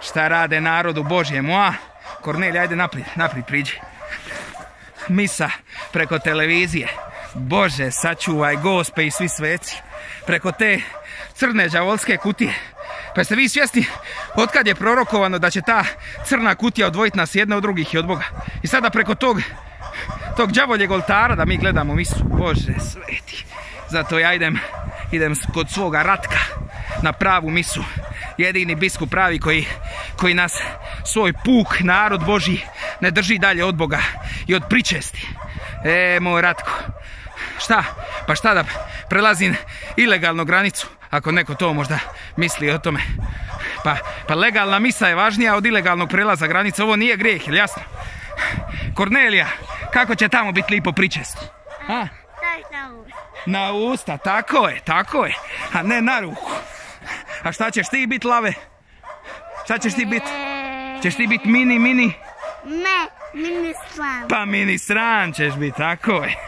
šta rade narodu Božjemu, a? Kornelija, ajde naprijed priđi. Misa preko televizije. Bože, sačuvaj Gospe i svi sveci. Preko te crne đavolske kutije. Pa jeste vi svjesni otkad je prorokovano da će ta crna kutija odvojiti nas jedne od drugih i od Boga? I sada preko tog đavoljeg oltara da mi gledamo misu. Bože sveti. Zato ja idem kod svoga Ratka na pravu misu. Jedini biskup pravi koji nas, svoj puk, narod Božji, ne drži dalje od Boga i od pričesti. Moj Ratko, šta? Pa šta da prelazim ilegalno granicu? Ako neko to možda misli o tome. Pa legalna misa je važnija od ilegalnog prelaza granice. Ovo nije grijeh, jel jasno? Kornelija, kako će tamo biti lipo pričesti? A? Na usta, tako je. A ne na ruku. A šta ćeš ti biti, Lave? Šta ćeš ti biti? Ćeš ti biti mini? Ne, ministran. Pa ministran ćeš biti, tako je.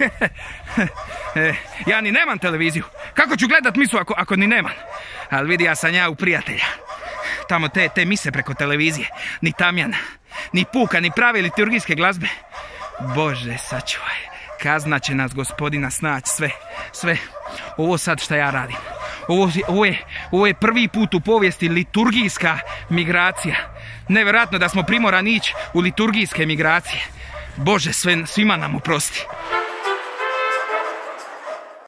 Ja ni nemam televiziju. Kako ću gledat misu ako ni nemam? Ali vidi, ja sam u prijatelja. Tamo te mise preko televizije. Ni tamjana, ni puka, ni prave liturgijske glazbe. Bože, sačuvaj. Kazna će nas Gospodina snaći sve. Ovo sad šta ja radim. Ovo je prvi put u povijesti liturgijska migracija. Nevjerojatno da smo primorani ići u liturgijske migracije. Bože, svima nam oprosti.